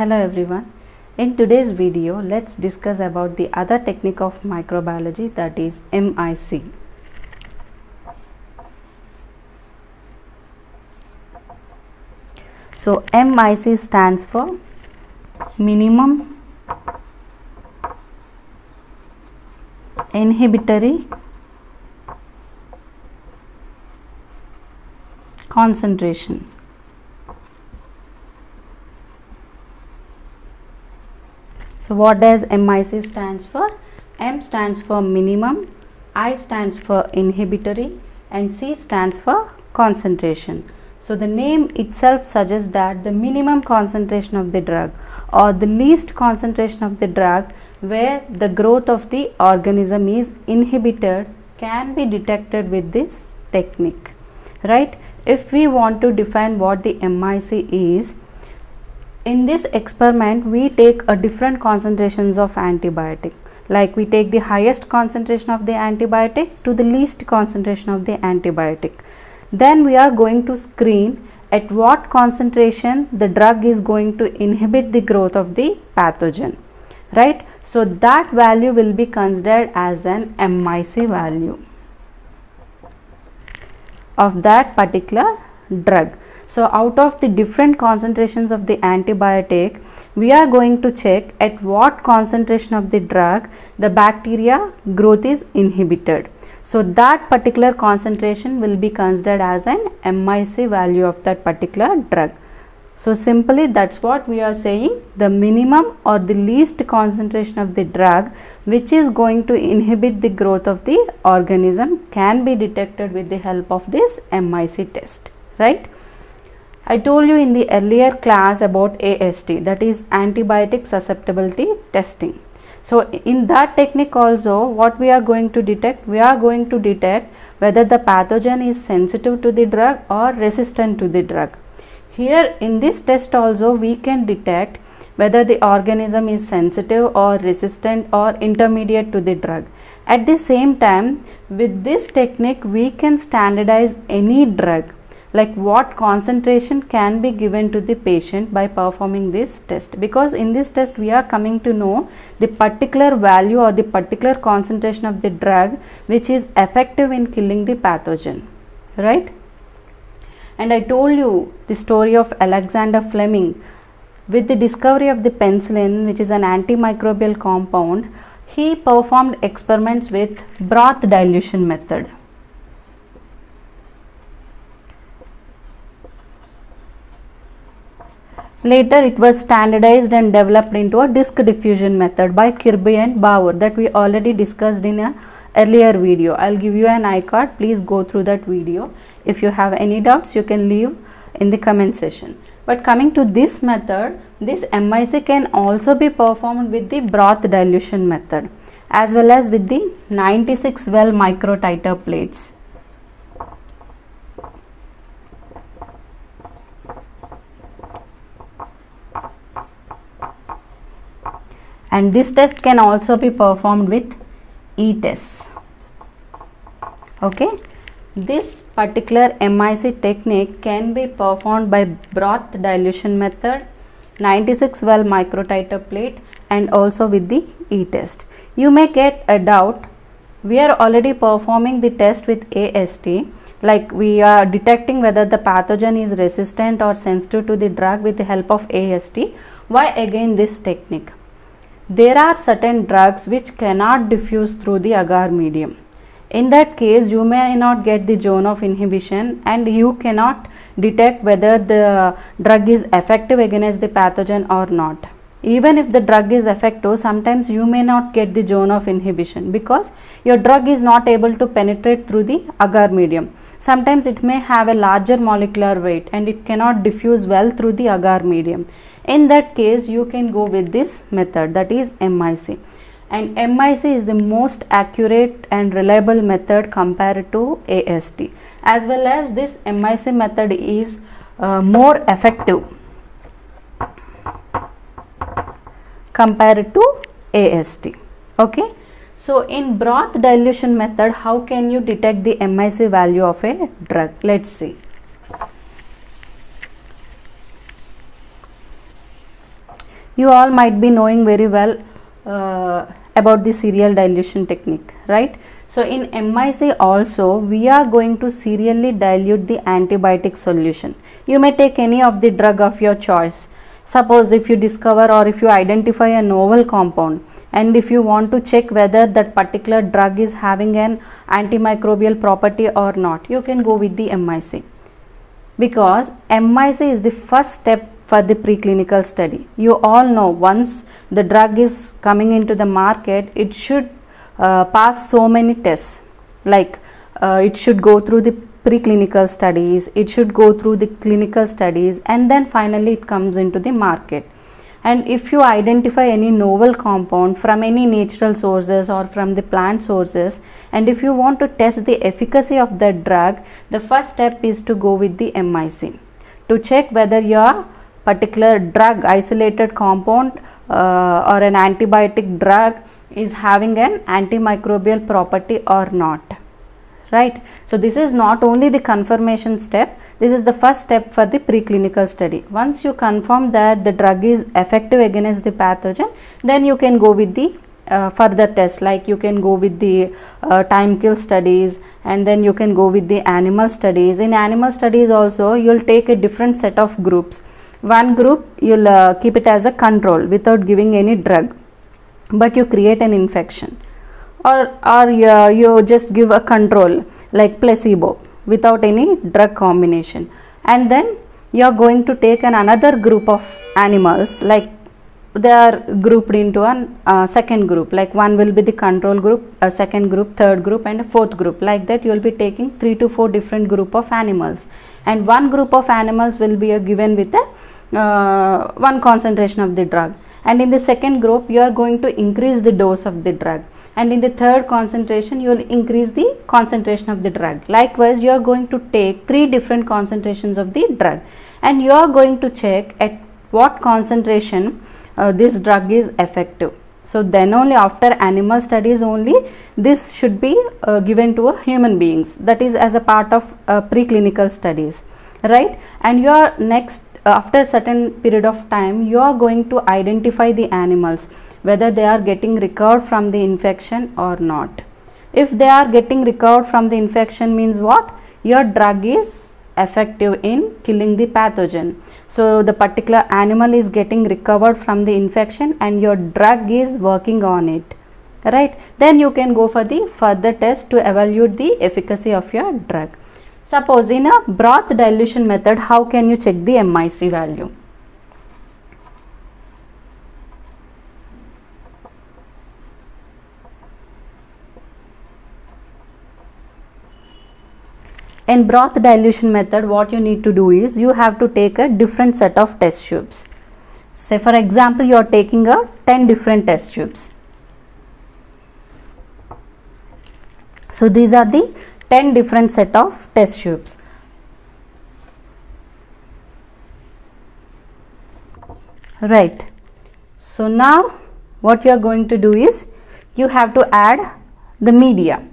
Hello everyone. In today's video, let's discuss about the other technique of microbiology, that is MIC. So MIC stands for minimum inhibitory concentration. So what does MIC stands for? M stands for minimum, I stands for inhibitory, and C stands for concentration. So the name itself suggests that the minimum concentration of the drug or the least concentration of the drug where the growth of the organism is inhibited can be detected with this technique, right? If we want to define what the MIC is, in this experiment we take a different concentrations of antibiotic, like we take the highest concentration of the antibiotic to the least concentration of the antibiotic. Then we are going to screen at what concentration the drug is going to inhibit the growth of the pathogen, right? So that value will be considered as an MIC value of that particular drug. So out of the different concentrations of the antibiotic, we are going to check at what concentration of the drug the bacteria growth is inhibited. So that particular concentration will be considered as an MIC value of that particular drug. So simply that's what we are saying, the minimum or the least concentration of the drug which is going to inhibit the growth of the organism can be detected with the help of this MIC test, right? I told you in the earlier class about AST, that is antibiotic susceptibility testing. So in that technique also, what we are going to detect? We are going to detect whether the pathogen is sensitive to the drug or resistant to the drug. Here in this test also we can detect whether the organism is sensitive or resistant or intermediate to the drug. At the same time, with this technique we can standardize any drug, like what concentration can be given to the patient by performing this test, because in this test we are coming to know the particular value or the particular concentration of the drug which is effective in killing the pathogen, right? And I told you the story of Alexander Fleming. With the discovery of the penicillin, which is an antimicrobial compound, he performed experiments with broth dilution method. Later it was standardized and developed into a disc diffusion method by Kirby and Bauer, that we already discussed in a earlier video. I'll give you an iCard, please go through that video. If you have any doubts you can leave in the comment section. But coming to this method, this MIC can also be performed with the broth dilution method as well as with the 96 well micro titer plates. And this test can also be performed with e-tests. Okay, this particular MIC technique can be performed by broth dilution method, 96 well micro titer plate, and also with the e-test. You may get a doubt, we are already performing the test with AST, like we are detecting whether the pathogen is resistant or sensitive to the drug with the help of AST. Why again this technique? There are certain drugs which cannot diffuse through the agar medium. In that case, you may not get the zone of inhibition and you cannot detect whether the drug is effective against the pathogen or not. Even if the drug is effective, sometimes you may not get the zone of inhibition because your drug is not able to penetrate through the agar medium. Sometimes it may have a larger molecular weight and it cannot diffuse well through the agar medium. In that case, you can go with this method, that is MIC. And MIC is the most accurate and reliable method compared to AST. As well as this MIC method is more effective compared to AST. Okay. So in broth dilution method, how can you detect the MIC value of a drug? Let's see. You all might be knowing very well about the serial dilution technique, right? So in MIC also we are going to serially dilute the antibiotic solution. You may take any of the drug of your choice. Suppose if you discover or if you identify a novel compound, and if you want to check whether that particular drug is having an antimicrobial property or not, you can go with the MIC, because MIC is the first step for the preclinical study. You all know once the drug is coming into the market, it should pass so many tests, like it should go through the preclinical studies, it should go through the clinical studies, and then finally it comes into the market. And if you identify any novel compound from any natural sources or from the plant sources, and if you want to test the efficacy of that drug, the first step is to go with the MIC to check whether your particular drug, isolated compound or an antibiotic drug is having an antimicrobial property or not, right? So this is not only the confirmation step, this is the first step for the preclinical study. Once you confirm that the drug is effective against the pathogen, then you can go with the further tests, like you can go with the time kill studies, and then you can go with the animal studies. In animal studies also, you will take a different set of groups. One group you will keep it as a control without giving any drug, but you create an infection, or you just give a control like placebo without any drug combination, and then you are going to take another group of animals, like they are grouped into a second group, like one will be the control group, a second group, third group, and a fourth group. Like that you will be taking 3 to 4 different group of animals, and one group of animals will be given with a one concentration of the drug, and in the second group you are going to increase the dose of the drug, and in the third concentration you will increase the concentration of the drug. Likewise, you are going to take 3 different concentrations of the drug, and you are going to check at what concentration this drug is effective. So then only after animal studies only this should be given to human beings, that is as a part of preclinical studies, right? And you are next, after certain period of time, you are going to identify the animals whether they are getting recovered from the infection or not. If they are getting recovered from the infection, means what? Your drug is effective in killing the pathogen. So the particular animal is getting recovered from the infection and your drug is working on it, right? Then you can go for the further test to evaluate the efficacy of your drug. Suppose in a broth dilution method, how can you check the MIC value? In broth dilution method, what you need to do is you have to take a different set of test tubes. Say for example, you are taking 10 different test tubes. So these are the 10 different set of test tubes. Right. So now what you are going to do is you have to add the media,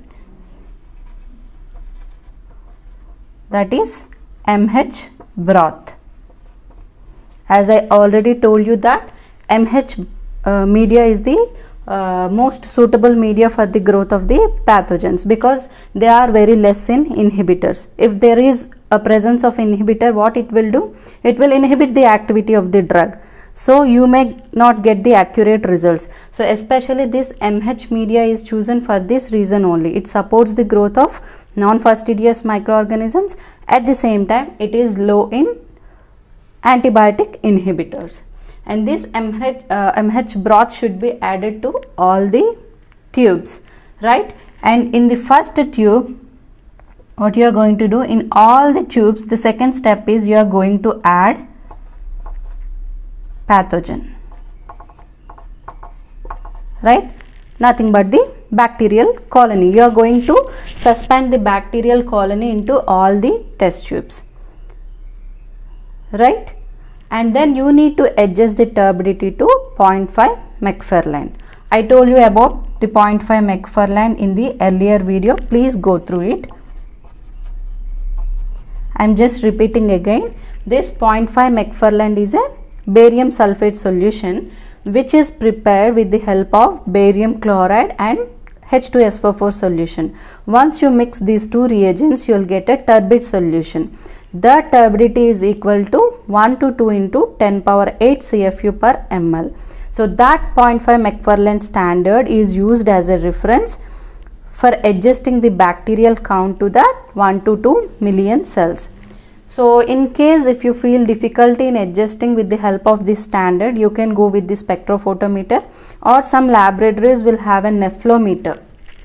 that is MH broth. As I already told you that MH media is the most suitable media for the growth of the pathogens, because they are very less in inhibitors. If there is a presence of inhibitor, what it will do? It will inhibit the activity of the drug. So you may not get the accurate results. So especially this MH media is chosen for this reason only. It supports the growth of non-fastidious microorganisms. At the same time, it is low in antibiotic inhibitors. And this MH broth should be added to all the tubes, right? And in the first tube, what you are going to do, in all the tubes, the second step is you are going to add pathogen, right? Nothing but the bacterial colony. You are going to suspend the bacterial colony into all the test tubes, right? And then you need to adjust the turbidity to 0.5 Macfarlane. I told you about the 0.5 Macfarlane in the earlier video. Please go through it. I am just repeating again. This 0.5 Macfarlane is a barium sulfate solution, which is prepared with the help of barium chloride and H2SO4 solution. Once you mix these two reagents, you will get a turbid solution. The turbidity is equal to 1 to 2 into 10 power 8 CFU per ml. So that 0.5 McFarland standard is used as a reference for adjusting the bacterial count to that 1 to 2 million cells. So in case if you feel difficulty in adjusting with the help of this standard, you can go with the spectrophotometer, or some laboratories will have a nephelometer.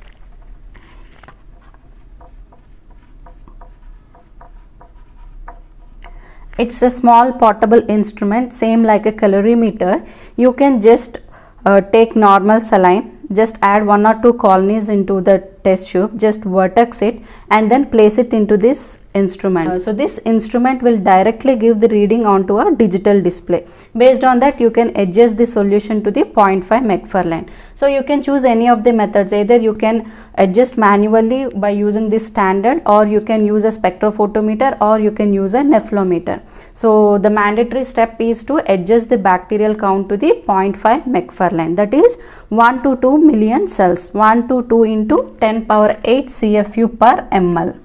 It's a small portable instrument, same like a calorimeter. You can just take normal saline, just add 1 or 2 colonies into the test tube, just vertex it and then place it into this instrument. So this instrument will directly give the reading onto a digital display. Based on that, you can adjust the solution to the 0.5 McFarland. So you can choose any of the methods. Either you can adjust manually by using this standard, or you can use a spectrophotometer, or you can use a nephelometer. So the mandatory step is to adjust the bacterial count to the 0.5 McFarland, that is 1 to 2 million cells, 1 to 2 into 10 power 8 CFU per ml.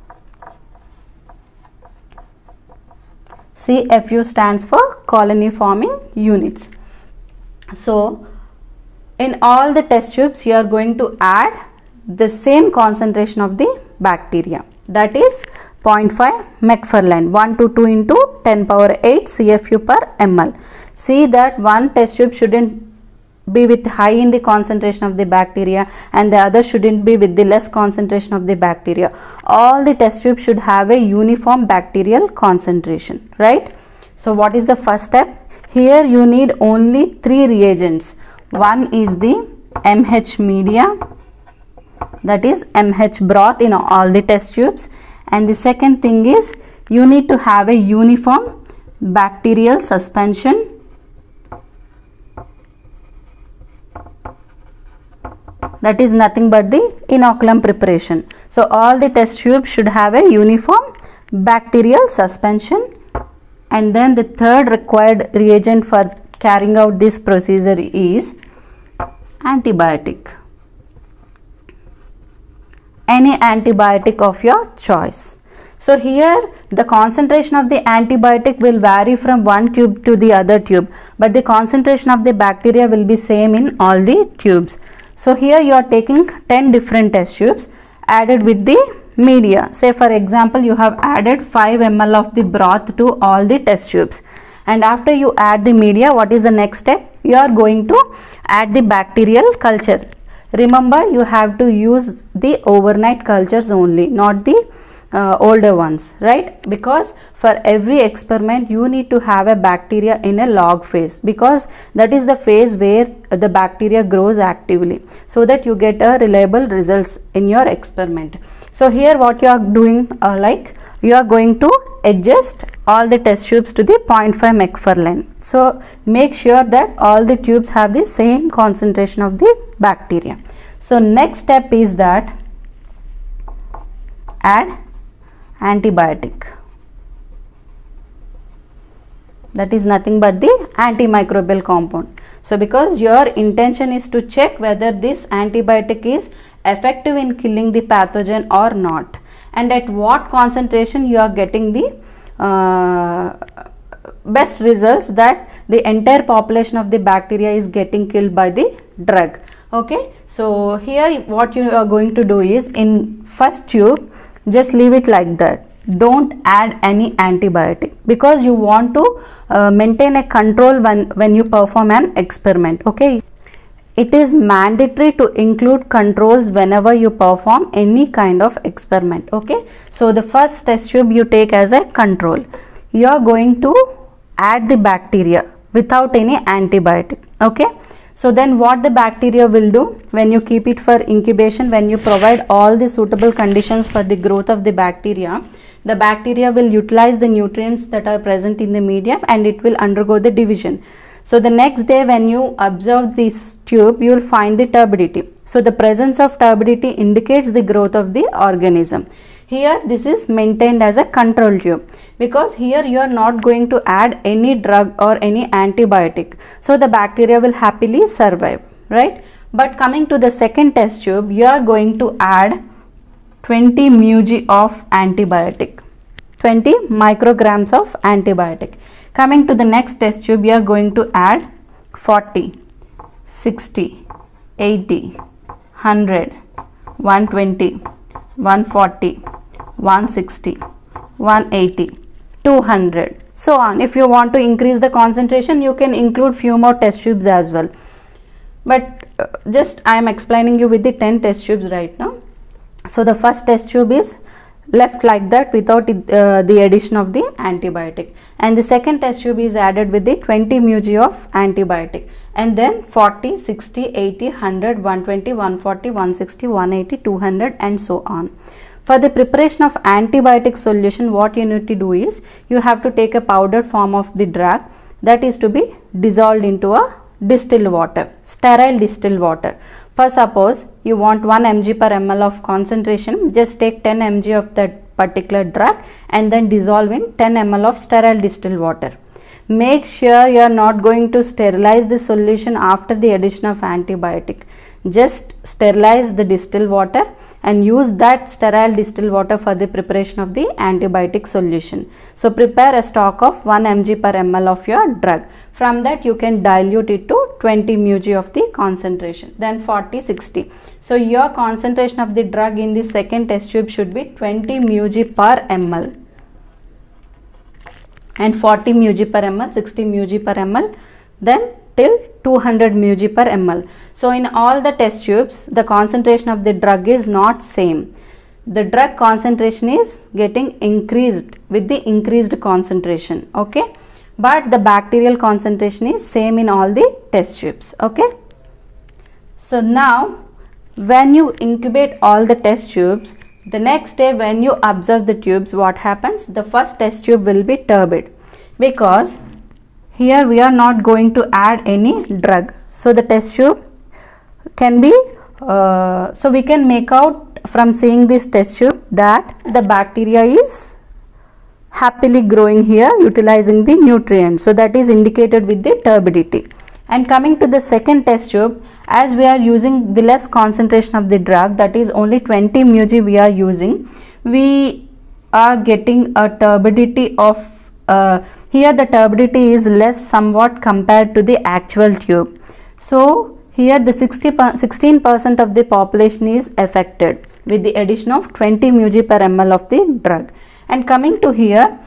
CFU stands for colony forming units. So in all the test tubes, you are going to add the same concentration of the bacteria, that is 0.5 McFarland, 1 to 2 into 10 power 8 CFU per ml. See that one test tube shouldn't be with high in the concentration of the bacteria and the other shouldn't be with the less concentration of the bacteria. All the test tubes should have a uniform bacterial concentration, right? So what is the first step? Here you need only 3 reagents. One is the MH media, that is MH broth in all the test tubes, and the second thing is you need to have a uniform bacterial suspension. That is nothing but the inoculum preparation. So all the test tubes should have a uniform bacterial suspension. And then the third required reagent for carrying out this procedure is antibiotic. Any antibiotic of your choice. So here the concentration of the antibiotic will vary from one tube to the other tube, but the concentration of the bacteria will be same in all the tubes. So here you are taking 10 different test tubes added with the media. Say for example, you have added 5 ml of the broth to all the test tubes, and after you add the media, what is the next step? You are going to add the bacterial culture. Remember, you have to use the overnight cultures only, not the older ones, right? Because for every experiment you need to have a bacteria in a log phase, because that is the phase where the bacteria grows actively, so that you get a reliable results in your experiment. So here what you are doing, you are going to adjust all the test tubes to the 0.5 McFarland. So make sure that all the tubes have the same concentration of the bacteria. So next step is that add antibiotic. That is nothing but the antimicrobial compound. So because your intention is to check whether this antibiotic is effective in killing the pathogen or not, and at what concentration you are getting the best results, that the entire population of the bacteria is getting killed by the drug. Okay, so here what you are going to do is, in first tube just leave it like that, don't add any antibiotic, because you want to maintain a control when you perform an experiment. Okay, it is mandatory to include controls whenever you perform any kind of experiment. Okay, so the first test tube you take as a control. You are going to add the bacteria without any antibiotic. Okay, so then what the bacteria will do, when you keep it for incubation, when you provide all the suitable conditions for the growth of the bacteria will utilize the nutrients that are present in the medium and it will undergo the division. So the next day when you observe this tube, you will find the turbidity. So the presence of turbidity indicates the growth of the organism. Here this is maintained as a control tube, because here you are not going to add any drug or any antibiotic, so the bacteria will happily survive, right? But coming to the second test tube, you are going to add 20 μg of antibiotic, 20 micrograms of antibiotic. Coming to the next test tube, you are going to add 40, 60, 80, 100, 120, 140, 160, 180, 200, so on. If you want to increase the concentration, you can include few more test tubes as well. But just I am explaining you with the 10 test tubes right now. So the first test tube is left like that without the addition of the antibiotic, and the second test tube is added with the 20 μg of antibiotic, and then 40, 60, 80, 100, 120, 140, 160, 180, 200, and so on. For the preparation of antibiotic solution, what you need to do is you have to take a powdered form of the drug that is to be dissolved into a distilled water, sterile distilled water. For suppose you want 1 mg per ml of concentration, just take 10 mg of that particular drug and then dissolve in 10 ml of sterile distilled water. Make sure you are not going to sterilize the solution after the addition of antibiotic. Just sterilize the distilled water and use that sterile distilled water for the preparation of the antibiotic solution. So prepare a stock of 1 mg per ml of your drug. From that you can dilute it to 20 μg of the concentration, then 40, 60. So your concentration of the drug in the second test tube should be 20 μg per ml, and 40 μg per ml, 60 μg per ml, then till 200 μg per ml. So in all the test tubes, the concentration of the drug is not same. The drug concentration is getting increased with the increased concentration, okay? But the bacterial concentration is same in all the test tubes, okay? So now when you incubate all the test tubes, the next day when you observe the tubes, what happens? The first test tube will be turbid, because here we are not going to add any drug. So the test tube can be, so we can make out from seeing this test tube that the bacteria is happily growing here utilizing the nutrients. So that is indicated with the turbidity. And coming to the second test tube, as we are using the less concentration of the drug, that is only 20 μg we are using, we are getting a turbidity of, here the turbidity is less somewhat compared to the actual tube. So here the 16% of the population is affected with the addition of 20 μg per ml of the drug. And coming to here,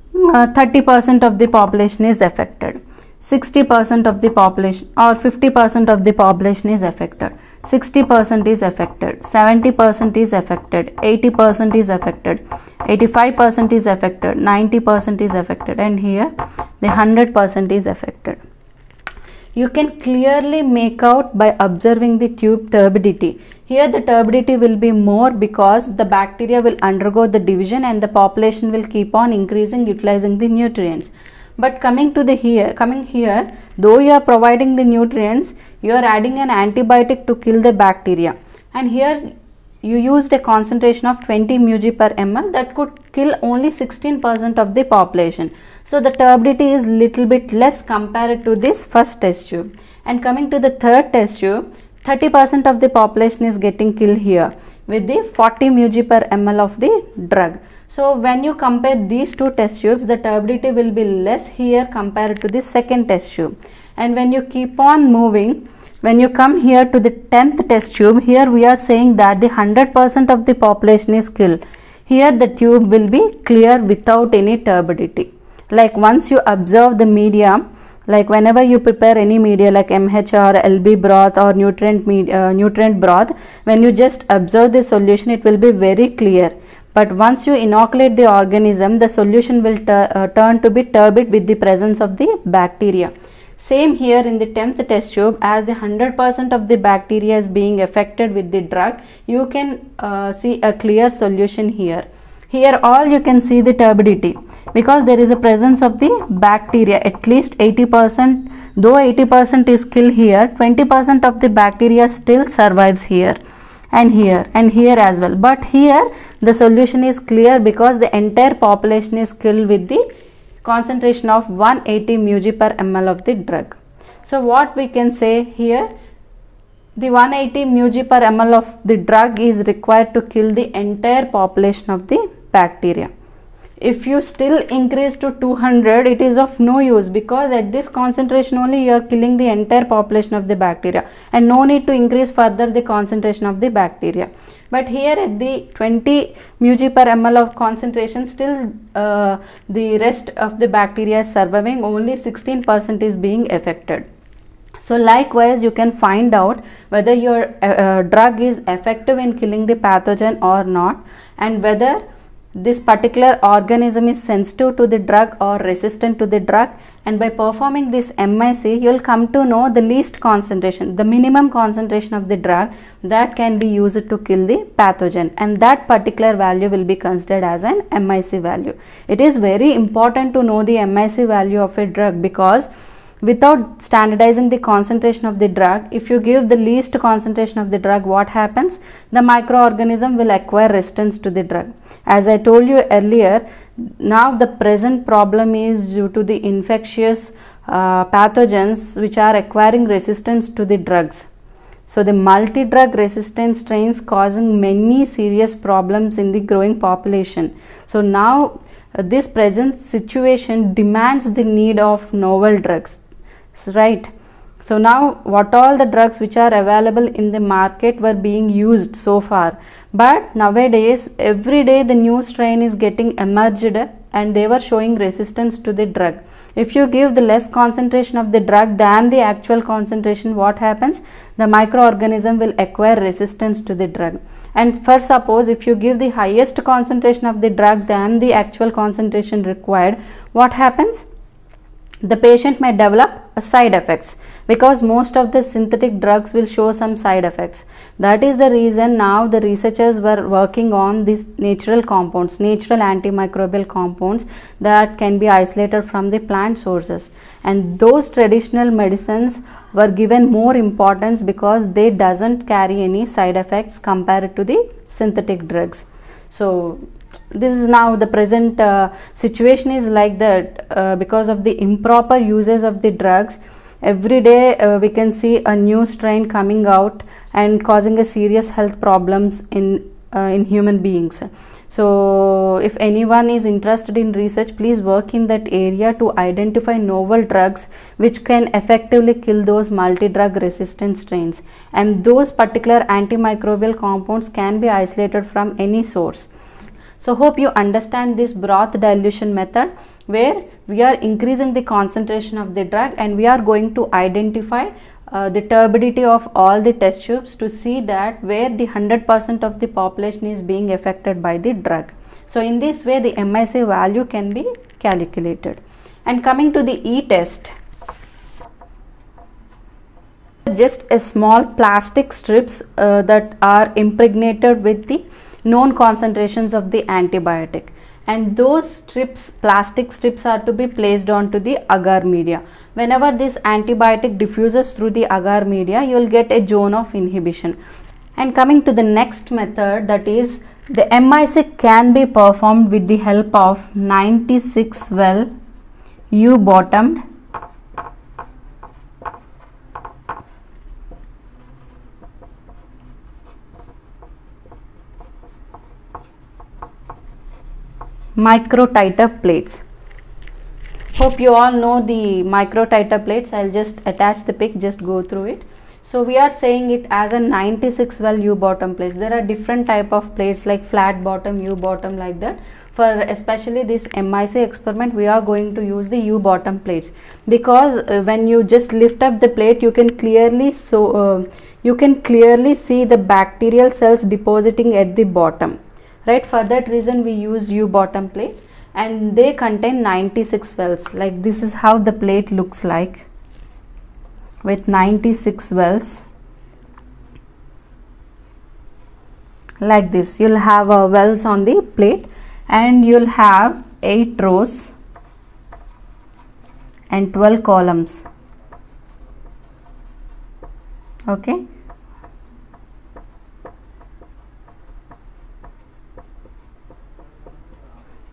30% of the population is affected, 60% of the population or 50% of the population is affected, 60% is affected, 70% is affected, 80% is affected, 85% is affected, 90% is affected, and here the 100% is affected. You can clearly make out by observing the tube turbidity. Here the turbidity will be more because the bacteria will undergo the division and the population will keep on increasing utilizing the nutrients. But coming here, though you are providing the nutrients, you are adding an antibiotic to kill the bacteria, and here you used a concentration of 20 μg per ml that could kill only 16% of the population. So the turbidity is little bit less compared to this first test tube. And coming to the third test tube, 30% of the population is getting killed here with the 40 μg per ml of the drug. So when you compare these two test tubes, the turbidity will be less here compared to the second test tube. And when you keep on moving, when you come here to the 10th test tube, here we are saying that the 100% of the population is killed. Here the tube will be clear without any turbidity. Like once you observe the media, like whenever you prepare any media like MHR, LB broth or nutrient broth, when you just observe the solution, it will be very clear. But once you inoculate the organism, the solution will turn to be turbid with the presence of the bacteria. Same here in the 10th test tube, as the 100% of the bacteria is being affected with the drug, you can see a clear solution here. Here all you can see the turbidity because there is a presence of the bacteria, at least 80%, though 80% is killed here, 20% of the bacteria still survives here. and here as well. But here the solution is clear because the entire population is killed with the concentration of 180 mg per ml of the drug. So what we can say here, the 180 mg per ml of the drug is required to kill the entire population of the bacteria. If you still increase to 200, it is of no use, because at this concentration only you are killing the entire population of the bacteria, and no need to increase further the concentration of the bacteria. But here at the 20 mg per ml of concentration, still the rest of the bacteria is surviving, only 16% is being affected. So likewise, you can find out whether your drug is effective in killing the pathogen or not, and whether this particular organism is sensitive to the drug or resistant to the drug. And by performing this MIC, you will come to know the least concentration, the minimum concentration of the drug that can be used to kill the pathogen, and that particular value will be considered as an MIC value. It is very important to know the MIC value of a drug, because without standardizing the concentration of the drug, if you give the least concentration of the drug, what happens? The microorganism will acquire resistance to the drug. As I told you earlier, now the present problem is due to the infectious pathogens which are acquiring resistance to the drugs. So the multi-drug resistant strains causing many serious problems in the growing population. So now this present situation demands the need of novel drugs. Right. So now what all the drugs which are available in the market were being used so far, but nowadays every day the new strain is getting emerged and they were showing resistance to the drug. If you give the less concentration of the drug than the actual concentration, what happens? The microorganism will acquire resistance to the drug. And for suppose if you give the highest concentration of the drug than the actual concentration required, what happens? The patient may develop side effects, because most of the synthetic drugs will show some side effects. That is the reason now the researchers were working on these natural compounds, natural antimicrobial compounds that can be isolated from the plant sources, and those traditional medicines were given more importance because they doesn't carry any side effects compared to the synthetic drugs. So this is now the present situation is like that, because of the improper uses of the drugs. Every day we can see a new strain coming out and causing a serious health problems in human beings. So if anyone is interested in research, please work in that area to identify novel drugs which can effectively kill those multi-drug resistant strains, and those particular antimicrobial compounds can be isolated from any source. So hope you understand this broth dilution method, where we are increasing the concentration of the drug and we are going to identify the turbidity of all the test tubes to see that where the 100% of the population is being affected by the drug. So in this way the MIC value can be calculated. And coming to the E-test, just a small plastic strips that are impregnated with the known concentrations of the antibiotic, and those strips, plastic strips, are to be placed onto the agar media. Whenever this antibiotic diffuses through the agar media, you will get a zone of inhibition. And coming to the next method, that is the MIC can be performed with the help of 96 well U-bottomed microtiter plates. Hope you all know the microtiter plates. I'll just attach the pic, just go through it. So we are saying it as a 96 well U-bottom plates. There are different type of plates like flat bottom, U-bottom, like that. For especially this MIC experiment, we are going to use the U-bottom plates, because when you just lift up the plate, you can clearly see the bacterial cells depositing at the bottom. Right, for that reason we use U-bottom plates, and they contain 96 wells. Like this is how the plate looks like, with 96 wells. Like this, you'll have wells on the plate, and you'll have 8 rows and 12 columns. Okay.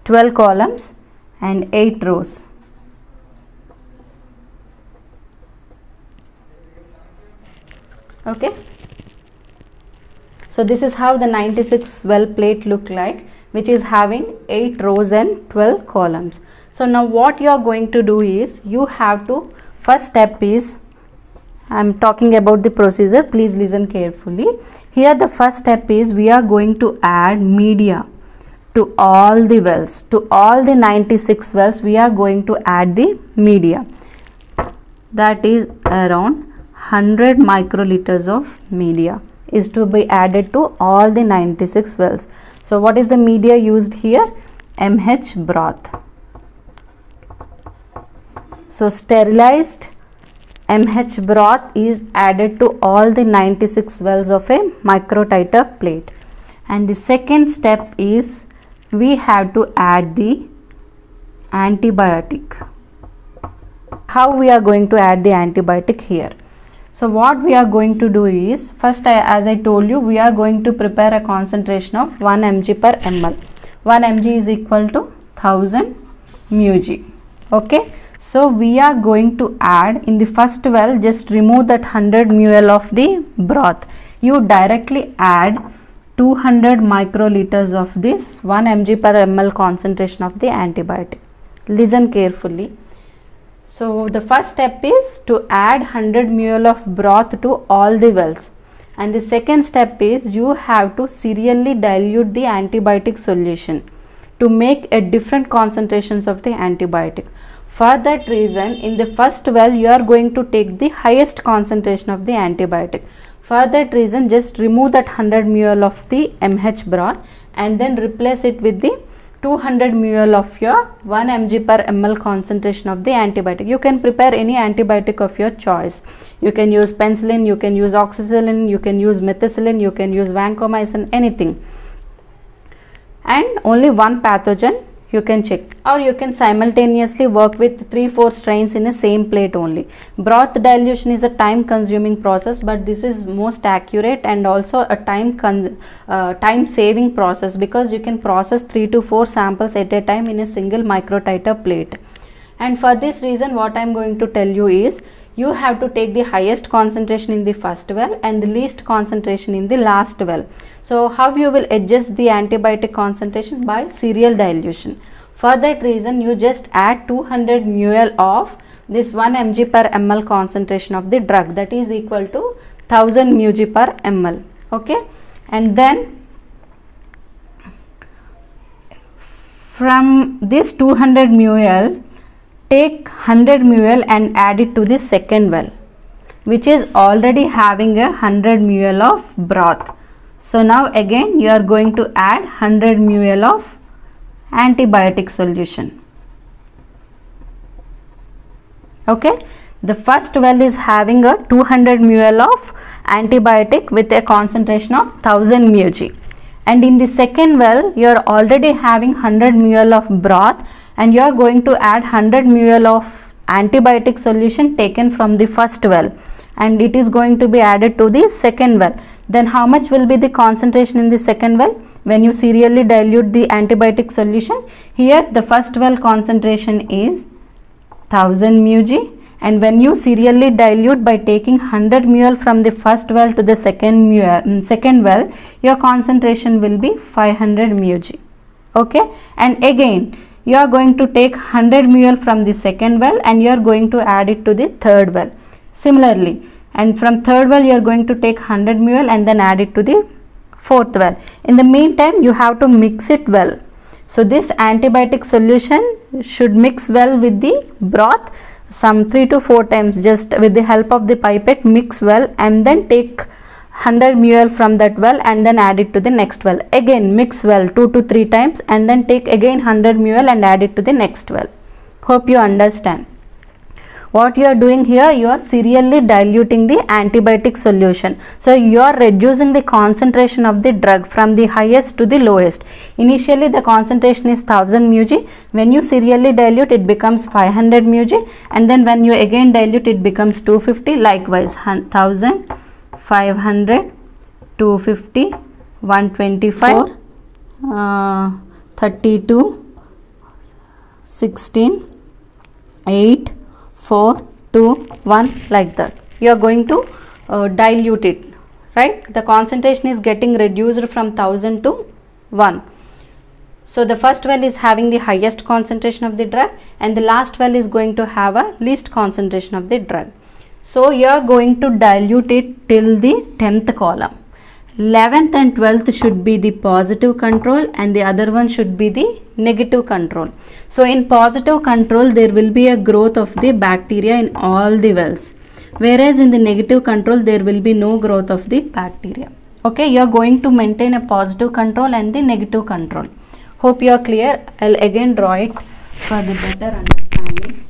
12 columns and 8 rows. Okay, so this is how the 96 well plate look like, which is having 8 rows and 12 columns. So now what you are going to do is, you have to, first step is, I am talking about the procedure, please listen carefully. Here the first step is, we are going to add media to all the wells, to all the 96 wells we are going to add the media. That is around 100 microliters of media is to be added to all the 96 wells. So what is the media used here? MH broth. So sterilized MH broth is added to all the 96 wells of a microtiter plate. And the second step is, we have to add the antibiotic. How we are going to add the antibiotic here? So what we are going to do is, first as I told you, we are going to prepare a concentration of 1 mg per ml. 1 mg is equal to 1000 μg. Okay, so we are going to add in the first well, just remove that 100 ml of the broth. You directly add 200 microliters of this 1 mg per ml concentration of the antibiotic. Listen carefully. So the first step is to add 100 ml of broth to all the wells, and the second step is, you have to serially dilute the antibiotic solution to make a different concentrations of the antibiotic. For that reason, in the first well, you are going to take the highest concentration of the antibiotic. For that reason, just remove that 100 ml of the MH broth and then replace it with the 200 ml of your 1 mg per ml concentration of the antibiotic. You can prepare any antibiotic of your choice. You can use penicillin, you can use oxycillin, you can use methicillin, you can use vancomycin, anything. And only one pathogen you can check, or you can simultaneously work with 3-4 strains in the same plate only. Broth dilution is a time consuming process, but this is most accurate and also a time saving process, because you can process 3 to 4 samples at a time in a single microtiter plate. And for this reason, what I am going to tell you is, you have to take the highest concentration in the first well and the least concentration in the last well. So how you will adjust the antibiotic concentration? By serial dilution. For that reason, you just add 200 ml of this 1 mg per ml concentration of the drug, that is equal to 1000 μg per ml. Okay, and then from this 200 ml, take 100 ml and add it to the second well, which is already having a 100 ml of broth. So now again you are going to add 100 ml of antibiotic solution. Okay, the first well is having a 200 ml of antibiotic with a concentration of 1000 μg, and in the second well you are already having 100 ml of broth, and you are going to add 100 ml of antibiotic solution taken from the first well, and it is going to be added to the second well. Then how much will be the concentration in the second well when you serially dilute the antibiotic solution? Here the first well concentration is 1000 μg, and when you serially dilute by taking 100 ml from the first well to the second well, your concentration will be 500 μg. Okay, and again you are going to take 100 ml from the second well and you are going to add it to the third well. Similarly, and from third well you are going to take 100 ml and then add it to the fourth well. In the meantime, you have to mix it well. So this antibiotic solution should mix well with the broth some 3 to 4 times, just with the help of the pipette. Mix well and then take 100 ml from that well and then add it to the next well. Again mix well 2 to 3 times and then take again 100 ml and add it to the next well. Hope you understand. What you are doing here, you are serially diluting the antibiotic solution. So you are reducing the concentration of the drug from the highest to the lowest. Initially the concentration is 1000 μg. When you serially dilute, it becomes 500 μg, and then when you again dilute, it becomes 250. Likewise 1000, 500, 250, 125, 32, 16, 8, 4, 2, 1, like that. You are going to dilute it, right? The concentration is getting reduced from 1000 to 1. So the first well is having the highest concentration of the drug, and the last well is going to have a least concentration of the drug. So you are going to dilute it till the 10th column. 11th and 12th should be the positive control, and the other one should be the negative control. So in positive control, there will be a growth of the bacteria in all the wells, whereas in the negative control, there will be no growth of the bacteria. Okay, you are going to maintain a positive control and the negative control. Hope you are clear. I'll again draw it for the better understanding.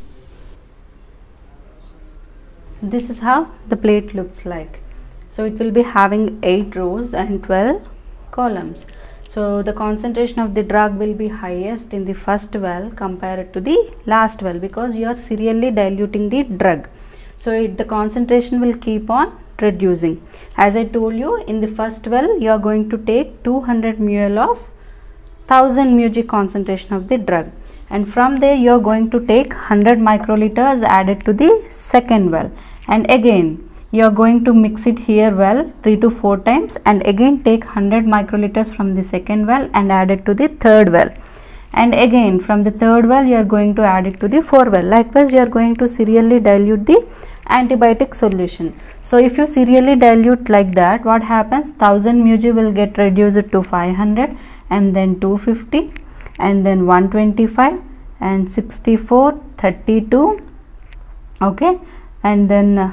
This is how the plate looks like. So it will be having 8 rows and 12 columns. So the concentration of the drug will be highest in the first well compared to the last well, because you are serially diluting the drug. So the concentration will keep on reducing. As I told you, in the first well you are going to take 200 ml of 1000 μg concentration of the drug, and from there you are going to take 100 microliters added to the second well, and again you are going to mix it here well 3 to 4 times, and again take 100 microliters from the second well and add it to the third well, and again from the third well you are going to add it to the fourth well. Likewise, you are going to serially dilute the antibiotic solution. So if you serially dilute like that, what happens? 1000 μg will get reduced to 500, and then 250, and then 125, and 64, 32, okay, and then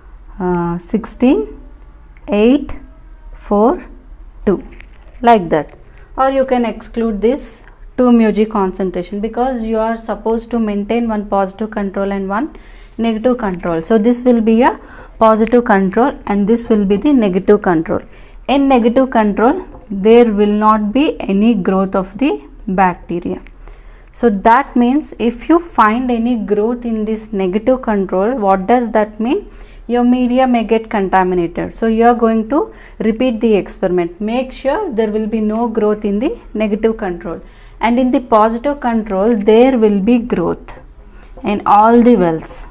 16, 8, 4, 2, like that. Or you can exclude this 2 μg concentration, because you are supposed to maintain one positive control and one negative control. So this will be a positive control and this will be the negative control. In negative control, there will not be any growth of the bacteria. So that means if you find any growth in this negative control, what does that mean? Your media may get contaminated. So you are going to repeat the experiment. Make sure there will be no growth in the negative control, and in the positive control there will be growth in all the wells.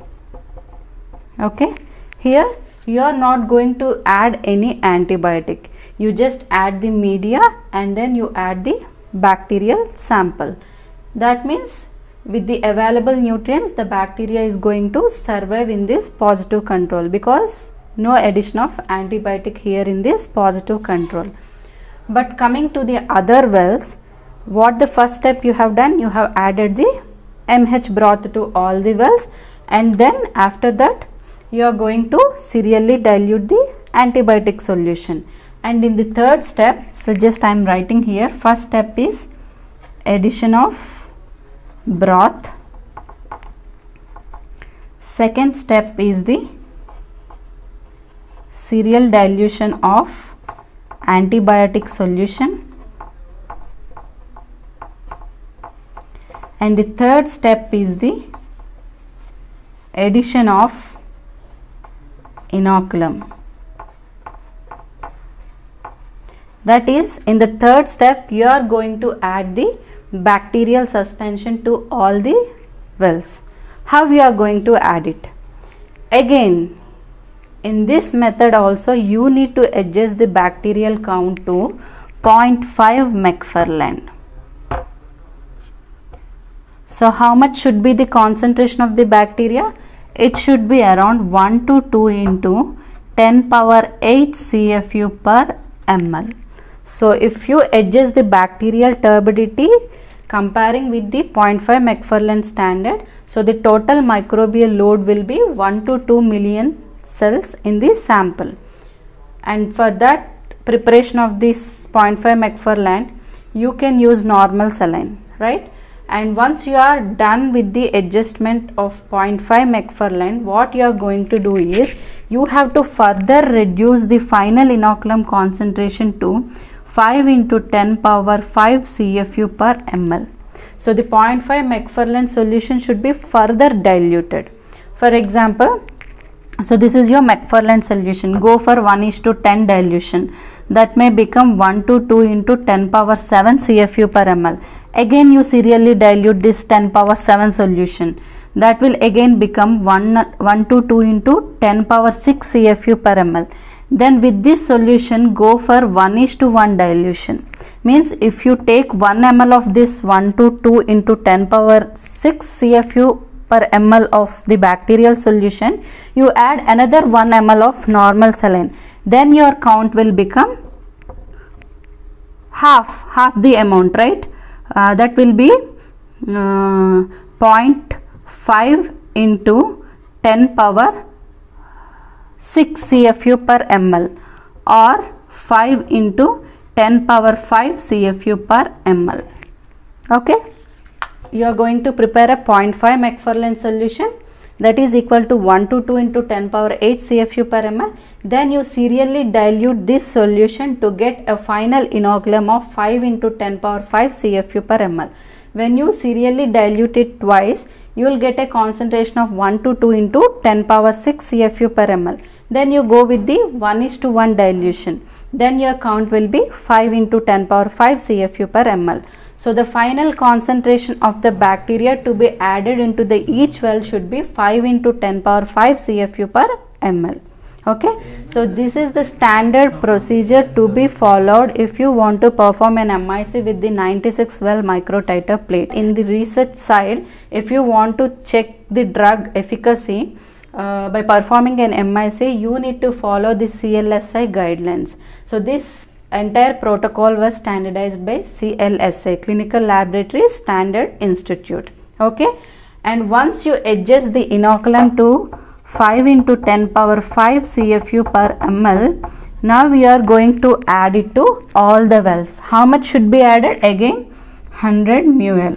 Okay, here you are not going to add any antibiotic. You just add the media and then you add the bacterial sample. That means with the available nutrients, the bacteria is going to survive in this positive control, because no addition of antibiotic here in this positive control. But coming to the other wells, what the first step you have done? You have added the MH broth to all the wells, and then after that you are going to serially dilute the antibiotic solution. And in the third step, so just I am writing here, first step is addition of broth, second step is the serial dilution of antibiotic solution, and the third step is the addition of inoculum. That is, in the third step you are going to add the bacterial suspension to all the wells. How you are going to add it? Again, in this method also you need to adjust the bacterial count to 0.5 Macfarlane. So how much should be the concentration of the bacteria? It should be around 1 to 2 into 10 power 8 CFU per ml. So if you adjust the bacterial turbidity comparing with the 0.5 Macfarlane standard, so the total microbial load will be 1 to 2 million cells in the sample. And for that preparation of this 0.5 Macfarlane, you can use normal saline, right? And once you are done with the adjustment of 0.5 Macfarlane, what you are going to do is you have to further reduce the final inoculum concentration to 5 into 10 power 5 CFU per ml. So the 0.5 Macfarlane solution should be further diluted. For example, So this is your McFarland solution. Go for 1:10 dilution. That may become 1 to 2 into 10 power 7 CFU per ml. Again you serially dilute this 10 power 7 solution. That will again become 1 to 2 into 10 power 6 CFU per ml. Then with this solution go for 1:1 dilution. Means if you take 1 ml of this 1 to 2 into 10 power 6 CFU per ml of the bacterial solution, you add another 1 ml of normal saline. Then your count will become half the amount, right? That will be 0.5 into 10 power 6 CFU per ml or 5 into 10 power 5 CFU per ml. Okay. You are going to prepare a 0.5 McFarland solution, that is equal to 1 to 2 into 10 power 8 CFU per ml. Then you serially dilute this solution to get a final inoculum of 5 into 10 power 5 CFU per ml. When you serially dilute it twice, you will get a concentration of 1 to 2 into 10 power 6 CFU per ml. Then you go with the 1:1 dilution. Then your count will be 5 into 10 power 5 CFU per ml. So the final concentration of the bacteria to be added into the each well should be 5 into 10 power 5 CFU per ml. Okay. So this is the standard procedure to be followed if you want to perform an MIC with the 96 well microtiter plate. In the research side, if you want to check the drug efficacy by performing an MIC, you need to follow the CLSI guidelines. So this entire protocol was standardized by CLSI, Clinical Laboratory Standard Institute. Okay. And once you adjust the inoculum to 5 into 10 power 5 CFU per ml, now we are going to add it to all the wells. How much should be added? Again 100 ml.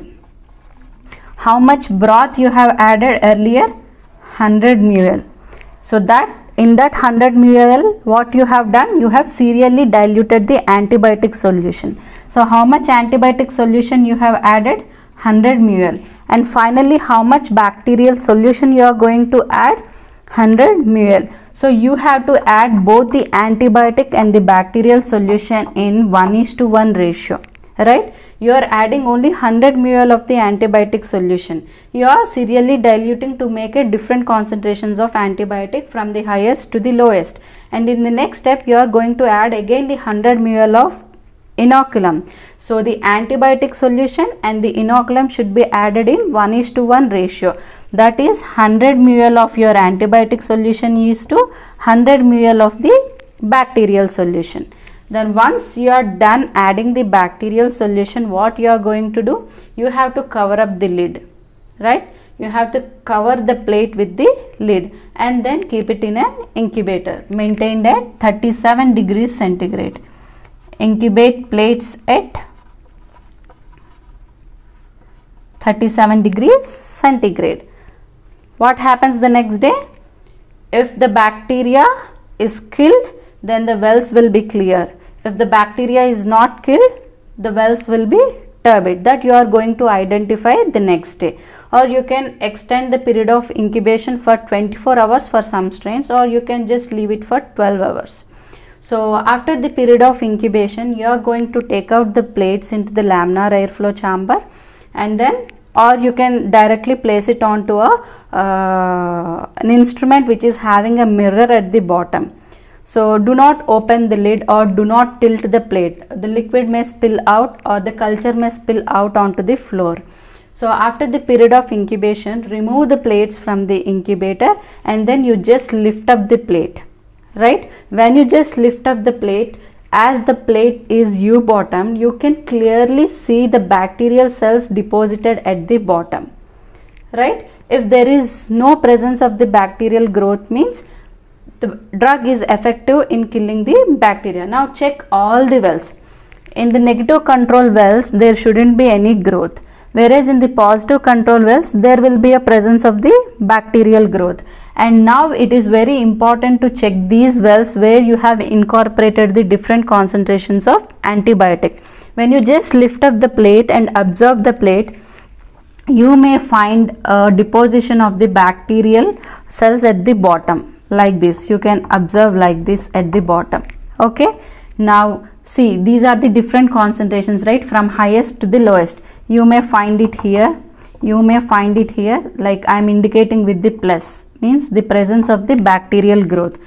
How much broth you have added earlier? 100 ml. So that in that 100 ml, what you have done? You have serially diluted the antibiotic solution. So how much antibiotic solution you have added? 100 ml. And finally, how much bacterial solution you are going to add? 100 ml. So you have to add both the antibiotic and the bacterial solution in 1:1 ratio, right? You are adding only 100 ml of the antibiotic solution. You are serially diluting to make a different concentrations of antibiotic from the highest to the lowest. And in the next step, you are going to add again the 100 ml of inoculum. So the antibiotic solution and the inoculum should be added in 1:1 ratio. That is 100 ml of your antibiotic solution is to 100 ml of the bacterial solution. Then once you are done adding the bacterial solution, what you are going to do? You have to cover up the lid, right? You have to cover the plate with the lid and then keep it in an incubator maintained at 37 degrees centigrade. Incubate plates at 37 degrees centigrade. What happens the next day? If the bacteria is killed, then the wells will be clear. If the bacteria is not killed, the wells will be turbid. That you are going to identify the next day. Or you can extend the period of incubation for 24 hours for some strains, or you can just leave it for 12 hours. So after the period of incubation, you are going to take out the plates into the laminar airflow chamber, and then or you can directly place it onto an instrument which is having a mirror at the bottom. So do not open the lid or do not tilt the plate. The liquid may spill out or the culture may spill out onto the floor. So after the period of incubation, remove the plates from the incubator and then you just lift up the plate, right? When you just lift up the plate, as the plate is U-bottom, you can clearly see the bacterial cells deposited at the bottom, right? If there is no presence of the bacterial growth, means the drug is effective in killing the bacteria. Now check all the wells. In the negative control wells, there shouldn't be any growth. Whereas in the positive control wells, there will be a presence of the bacterial growth. And now it is very important to check these wells where you have incorporated the different concentrations of antibiotic. When you just lift up the plate and observe the plate, you may find a deposition of the bacterial cells at the bottom. like this. You can observe like this at the bottom. Okay, now see, these are the different concentrations, right, from highest to the lowest. You may find it here, you may find it here, like I am indicating with the plus, means the presence of the bacterial growth.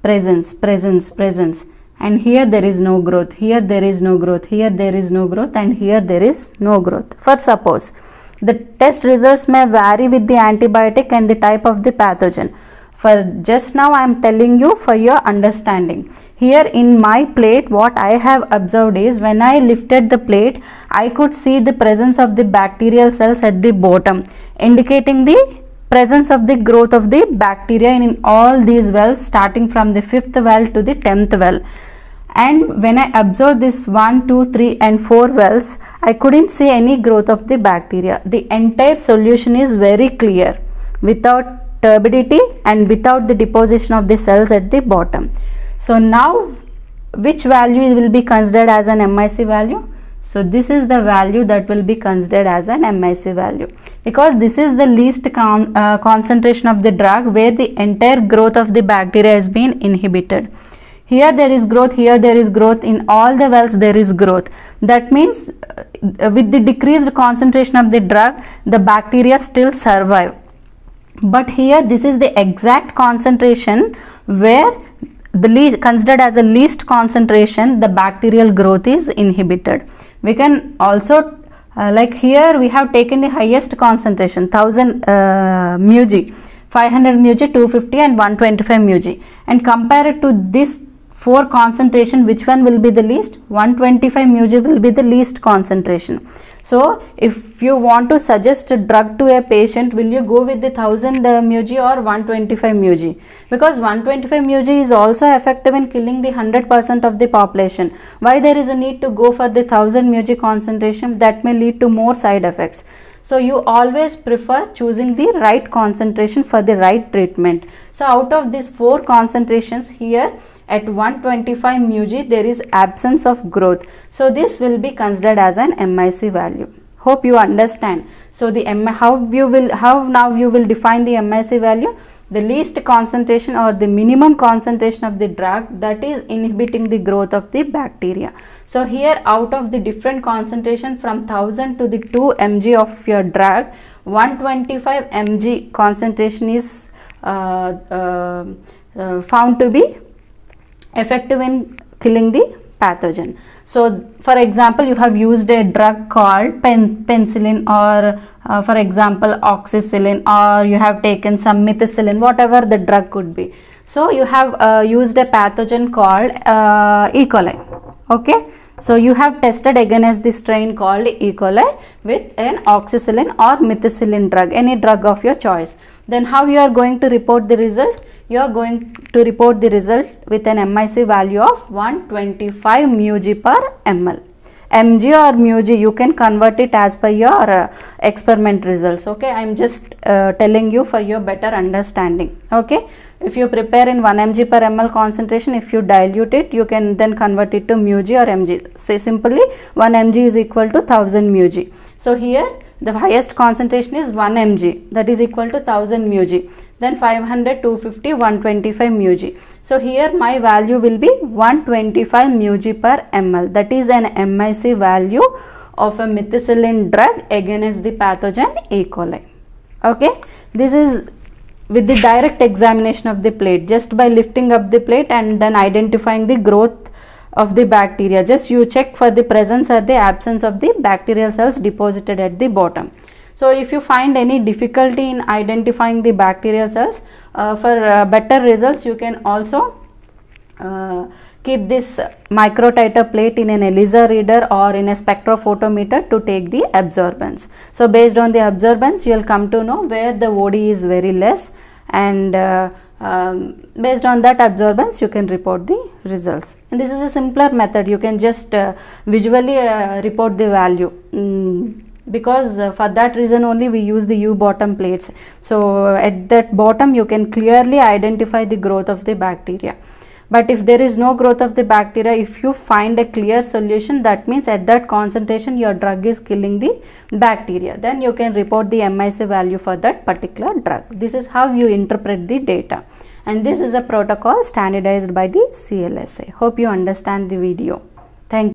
Presence, and here there is no growth, here there is no growth, here there is no growth, and here there is no growth. For suppose the test results may vary with the antibiotic and the type of the pathogen. For just now I am telling you for your understanding. Here in my plate, what I have observed is, when I lifted the plate, I could see the presence of the bacterial cells at the bottom, indicating the presence of the growth of the bacteria in all these wells, starting from the 5th well to the 10th well. And when I observed this 1, 2, 3 and 4 wells, I couldn't see any growth of the bacteria. The entire solution is very clear, without turbidity and without the deposition of the cells at the bottom. So now which value will be considered as an MIC value? So this is the value that will be considered as an MIC value, because this is the least concentration of the drug where the entire growth of the bacteria has been inhibited. Here there is growth, here there is growth, in all the wells there is growth. That means with the decreased concentration of the drug, the bacteria still survive. But here this is the exact concentration where the least, considered as a least concentration, the bacterial growth is inhibited. We can also like here we have taken the highest concentration, 1000 μg, 500 μg, 250 and 125 μg, and compare it to this 4 concentration, which one will be the least? 125 μg will be the least concentration. So if you want to suggest a drug to a patient, will you go with the 1000 μg or 125 μg? Because 125 μg is also effective in killing the 100% of the population. Why there is a need to go for the 1000 μg concentration? That may lead to more side effects. So you always prefer choosing the right concentration for the right treatment. So out of these 4 concentrations, here at 125 μg there is absence of growth. So this will be considered as an MIC value. Hope you understand. So the how now you will define the MIC value? The least concentration or the minimum concentration of the drug that is inhibiting the growth of the bacteria. So here, out of the different concentration from 1000 to the 2 mg of your drug, 125 mg concentration is found to be effective in killing the pathogen. So for example, you have used a drug called penicillin, or for example oxycillin, or you have taken some methicillin, whatever the drug could be. So you have used a pathogen called E. coli. Okay, so you have tested against the strain called E. coli with an oxycillin or methicillin drug, any drug of your choice. Then how you are going to report the result? You are going to report the result with an MIC value of 125 μg per ml. Mg or μg, you can convert it as per your experiment results. Okay, I am just telling you for your better understanding. Okay, if you prepare in 1 mg per ml concentration, if you dilute it, you can then convert it to μg or mg. Say simply 1 mg is equal to 1000 μg. So here the highest concentration is 1 mg, that is equal to 1000 μg. Then 500, 250, 125 μg. So here my value will be 125 μg per ml. That is an MIC value of a methicillin drug against the pathogen E. coli. Okay, this is with the direct examination of the plate, just by lifting up the plate and then identifying the growth of the bacteria. Just you check for the presence or the absence of the bacterial cells deposited at the bottom. So if you find any difficulty in identifying the bacterial cells, for better results, you can also keep this microtiter plate in an ELISA reader or in a spectrophotometer to take the absorbance. So based on the absorbance, you will come to know where the OD is very less, and based on that absorbance you can report the results. And this is a simpler method. You can just visually report the value. Because for that reason only we use the U bottom plates. So at that bottom you can clearly identify the growth of the bacteria. But if there is no growth of the bacteria, if you find a clear solution, that means at that concentration your drug is killing the bacteria, then you can report the MIC value for that particular drug. This is how you interpret the data. and this is a protocol standardized by the CLSA. Hope you understand the video.